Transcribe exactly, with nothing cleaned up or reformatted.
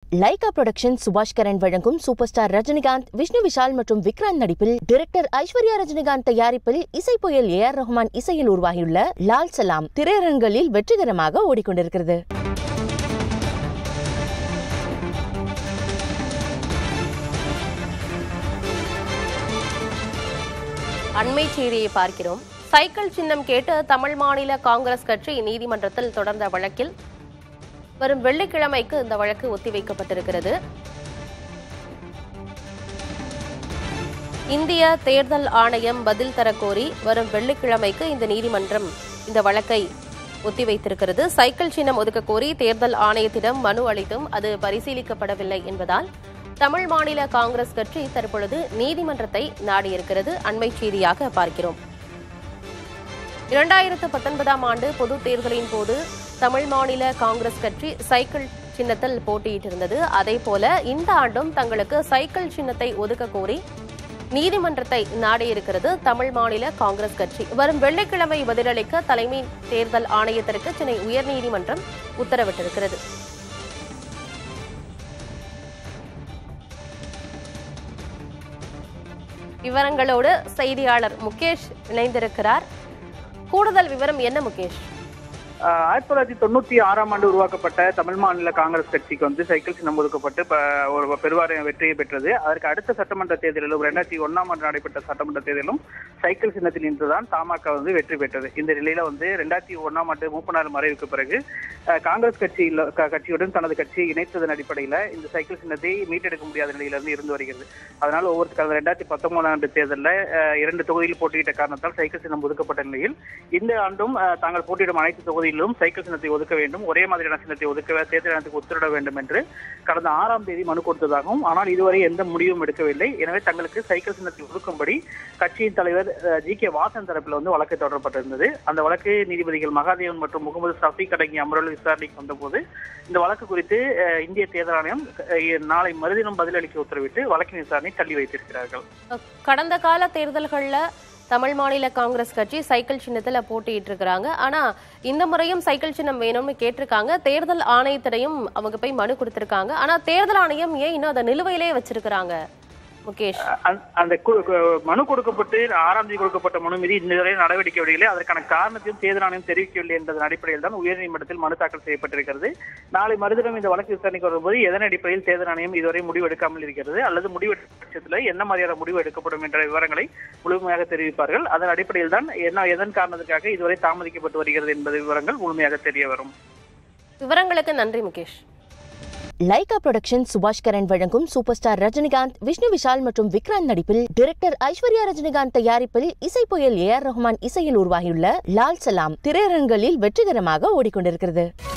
Lyca productions Subash Karan வழங்கும் super star Rajinikanth, Vishnu Vishal மற்றும் விக்ராந்த் நடிப்பில் டைரக்டர் ஐஸ்வர்யா ரஜினிகாந்த் தயாரிப்பில் இசை புயல் ஏ ஆர் ரஹ்மான் இசையில் உருவாகியுள்ள லால் சலாம் திரையரங்குகளில் வெற்றிகரமாக ஓடிக்கொண்டிருக்கிறது. அண்மை செய்தியை பார்க்கிறோம். சைக்கிள் சின்னம் கேட்டு தமிழ் மாநில காங்கிரஸ் கட்சி நீதிமன்றத்தில் தொடர்ந்த வழக்கில் வரும் வெள்ளிக்கிழமைக்கு இந்த வழக்கு ஒத்திவைக்கப்பட்டிருக்கிறது. இந்திய தேர்தல் ஆணையம் பதில் தரக்கோரி வரும் வெள்ளிக்கிழமைக்கு இந்த நீதிமன்றம் இந்த வழக்கை ஒத்திவைத்திருக்கிறது. சைக்கிள் சின்னம் ஒதுக்க கோரி தேர்தல் ஆணையத்திடம் மனு அளித்தும் அது பரிசீலிக்கப்படவில்லை என்பதால் தமிழ் மாநில காங்கிரஸ் கட்சி தற்பொழுது நீதிமன்றத்தை நாடியிருக்கிறது. அண்மை செய்தியாக பார்க்கிறோம். இரண்டாயிரத்து பத்தொன்பதாம் ஆண்டு பொது தேர்தலின் போது தமிழ் மாநில காங்கிரஸ் கட்சி சைக்கிள் சின்னத்தில் போட்டியிட்டிருந்தது. அதே போல இந்த ஆண்டும் தங்களுக்கு சைக்கிள் சின்னத்தை ஒதுக்க கோரி நீதிமன்றத்தை நாடியிருக்கிறது தமிழ் மாநில காங்கிரஸ் கட்சி. வரும் வெள்ளிக்கிழமை பதிலளிக்க தலைமை தேர்தல் ஆணையத்திற்கு சென்னை உயர்நீதிமன்றம் உத்தரவிட்டிருக்கிறது. விவரங்களோடு செய்தியாளர் முகேஷ் இணைந்திருக்கிறார். கூடுதல் விவரம் என்ன முகேஷ்? ஆயிரத்தி தொள்ளாயிரத்தி தொண்ணூத்தி ஆறாம் ஆண்டு உருவாக்கப்பட்ட தமிழ் மாநில காங்கிரஸ் கட்சிக்கு வந்து சைக்கிள் சின்னம் ஒதுக்கப்பட்டு ஒரு பெருவாரிய வெற்றியை பெற்றது. அதற்கு அடுத்த சட்டமன்ற தேர்தலிலும் இரண்டாயிரத்தி ஒன்னாம் ஆண்டு நடைபெற்ற சட்டமன்ற தேர்தலிலும் சைக்கிள் சின்னத்தில் நின்றுதான் தமாக வந்து வெற்றி பெற்றது. இந்த நிலையில வந்து இரண்டாயிரத்தி ஒன்னாம் ஆண்டு மூப்பனார் மறைவுக்கு பிறகு காங்கிரஸ் கட்சியில் கட்சியுடன் தனது கட்சியை இணைத்ததன் அடிப்படையில இந்த சைக்கிள் சின்னத்தை மீட்டெடுக்க முடியாத நிலையிலிருந்து இருந்து வருகிறது. அதனால் ஒவ்வொரு கடந்த இரண்டாயிரத்தி பத்தொன்பதாம் ஆண்டு தேர்தலில் இரண்டு தொகுதியில் போட்டியிட்ட காரணத்தால் சைக்கிள் சின்னம் ஒதுக்கப்பட்ட நிலையில் இந்த ஆண்டும் தாங்கள் போட்டியிடும் அனைத்து தொகுதியில் சைக்கிள் சின்னத்தை ஒதுக்க வேண்டும், ஒரே மாதிரியான சின்னத்தை ஒதுக்க தேர்தல் ஆணையத்துக்கு உத்தரவிட வேண்டும் என்று கடந்த ஆறாம் தேதி மனு கொடுத்ததாகவும், ஆனால் இதுவரை எந்த முடிவும் எடுக்கவில்லை. எனவே தங்களுக்கு சைக்கிள் சின்னத்தை ஒதுக்கும்படி கட்சியின் தலைவர் ஜி கே வாசன் தரப்பில் வந்து வழக்கு தொடரப்பட்டிருந்தது. அந்த வழக்கு நீதிபதிகள் மகாதேவன் மற்றும் முகமது ஷஃபீக் அடங்கிய அமர்வில் விசாரணைக்கு வந்தபோது இந்த வழக்கு குறித்து இந்திய தேர்தல் ஆணையம் நாளை மறுதினம் பதிலளிக்க உத்தரவிட்டு வழக்கின் விசாரணை தள்ளி வைத்திருக்கிறார்கள். கடந்த கால தேர்தல்கள்ல தமிழ் மாநில காங்கிரஸ் கட்சி சைக்கிள் சின்னத்துல போட்டிட்டு இருக்காங்க. ஆனா இந்த முறையும் சைக்கிள் சின்னம் வேணும்னு கேட்டிருக்காங்க. தேர்தல் ஆணையத்திடையும் அவங்க போய் மனு கொடுத்திருக்காங்க. ஆனா தேர்தல் ஆணையம் ஏன் இன்னும் அதை நிலுவையிலே வச்சிருக்கிறாங்க முகேஷ்? அந்த மனு கொடுக்கப்பட்டு ஆறாம் தேதி கொடுக்கப்பட்ட மனு மீது இதுவரை நடவடிக்கை எடுக்கவில்லை. அதற்கான காரணத்தையும் தேர்தல் ஆணையம் தெரிவிக்கவில்லை என்பதன் அடிப்படையில் தான் உயர்நீதிமன்றத்தில் மனு தாக்கல் செய்யப்பட்டிருக்கிறது. நாளை மறுதினம் இந்த வழக்கு விசாரணைக்கு வரும்போது எதன் அடிப்படையில் தேர்தல் ஆணையம் இதுவரை முடிவு எடுக்காமல் இருக்கிறது அல்லது முடிவு பட்சத்தில் என்ன மாதிரியான முடிவு எடுக்கப்படும் என்ற விவரங்களை முழுமையாக தெரிவிப்பார்கள். அதன் அடிப்படையில் தான் என்ன எதன் காரணத்துக்காக இதுவரை தாமதிக்கப்பட்டு வருகிறது என்பது விவரங்கள் முழுமையாக தெரிய வரும். விவரங்களுக்கு நன்றி முகேஷ். லைகா புரொடக்ஷன்ஸ் சுபாஷ் கரன் வழங்கும் சூப்பர் ஸ்டார் ரஜினிகாந்த், விஷ்ணு விஷால் மற்றும் விக்ராந்த் நடிப்பில் டைரக்டர் ஐஸ்வர்யா ரஜினிகாந்த் தயாரிப்பில் இசை புயல் ஏ ஆர் ரஹ்மான் இசையில் உருவாகியுள்ள லால் சலாம் திரையரங்குகளில் வெற்றிகரமாக ஓடிக்கொண்டிருக்கிறது.